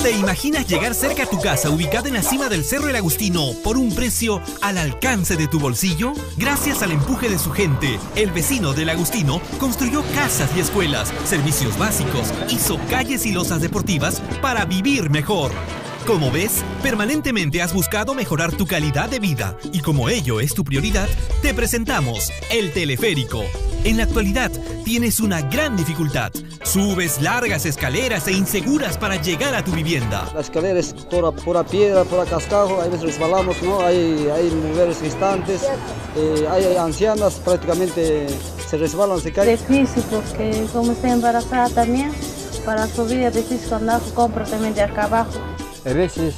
¿Te imaginas llegar cerca a tu casa ubicada en la cima del Cerro El Agustino por un precio al alcance de tu bolsillo? Gracias al empuje de su gente, el vecino del Agustino construyó casas y escuelas, servicios básicos, hizo calles y losas deportivas para vivir mejor. Como ves, permanentemente has buscado mejorar tu calidad de vida y como ello es tu prioridad, te presentamos el teleférico. En la actualidad, tienes una gran dificultad. Subes largas escaleras e inseguras para llegar a tu vivienda. La escalera es pura piedra, pura cascajo, a veces resbalamos, ¿no? Hay mujeres distantes, hay ancianas, prácticamente se resbalan, se caen. Es difícil porque como estoy embarazada también, para subir es difícil cuando compro también de acá abajo. A veces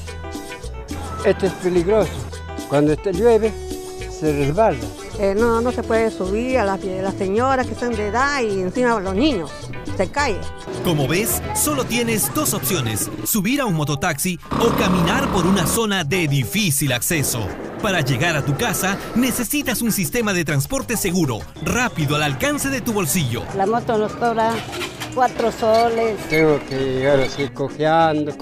esto es peligroso. Cuando llueve, se resbala. No se puede subir a las señoras que están de edad y encima a los niños. Se cae. Como ves, solo tienes dos opciones: subir a un mototaxi o caminar por una zona de difícil acceso. Para llegar a tu casa, necesitas un sistema de transporte seguro, rápido, al alcance de tu bolsillo. La moto nos cobra 4 soles. Tengo que llegar así cojeando,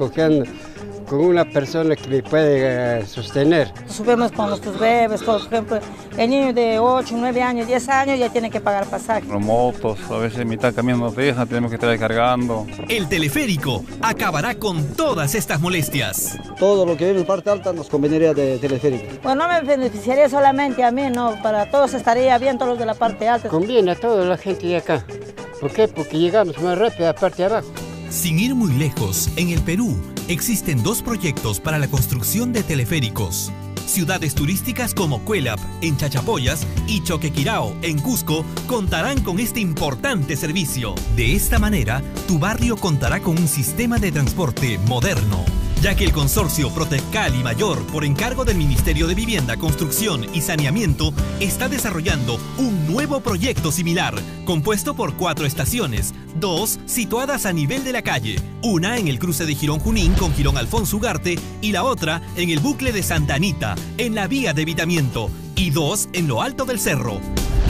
con una persona que me puede sostener. Subimos con nuestros bebés, por ejemplo, el niño de 8, 9 años, 10 años ya tiene que pagar pasaje. Los motos, a veces mitad camino nos dejan, tenemos que estar cargando. El teleférico acabará con todas estas molestias. Todo lo que viene en parte alta nos convendría de teleférico. Bueno, no me beneficiaría solamente a mí, no, para todos estaría bien, todos los de la parte alta. Conviene a toda la gente de acá. ¿Por qué? Porque llegamos más rápido a la parte de abajo. Sin ir muy lejos, en el Perú existen 2 proyectos para la construcción de teleféricos. Ciudades turísticas como Cuelap, en Chachapoyas, y Choquequirao, en Cusco, contarán con este importante servicio. De esta manera, tu barrio contará con un sistema de transporte moderno, ya que el consorcio Proteccal y Mayor, por encargo del Ministerio de Vivienda, Construcción y Saneamiento, está desarrollando un nuevo proyecto similar, compuesto por 4 estaciones, 2 situadas a nivel de la calle, una en el cruce de Jirón Junín con Jirón Alfonso Ugarte y la otra en el bucle de Santa Anita, en la vía de evitamiento, y 2 en lo alto del cerro.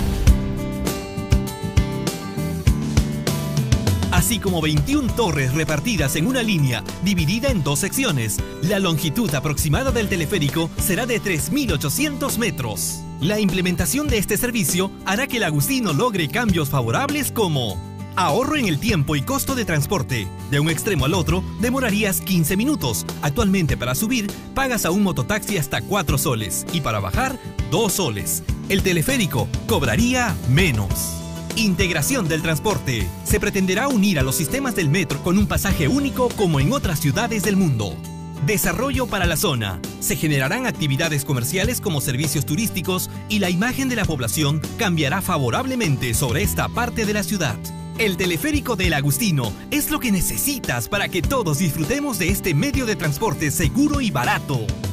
Así como 21 torres repartidas en una línea dividida en 2 secciones. La longitud aproximada del teleférico será de 3.800 metros. La implementación de este servicio hará que el Agustino logre cambios favorables como ahorro en el tiempo y costo de transporte. De un extremo al otro demorarías 15 minutos. Actualmente para subir pagas a un mototaxi hasta 4 soles y para bajar 2 soles. El teleférico cobraría menos. Integración del transporte. Se pretenderá unir a los sistemas del metro con un pasaje único como en otras ciudades del mundo. Desarrollo para la zona. Se generarán actividades comerciales como servicios turísticos y la imagen de la población cambiará favorablemente sobre esta parte de la ciudad. El teleférico del Agustino es lo que necesitas para que todos disfrutemos de este medio de transporte seguro y barato.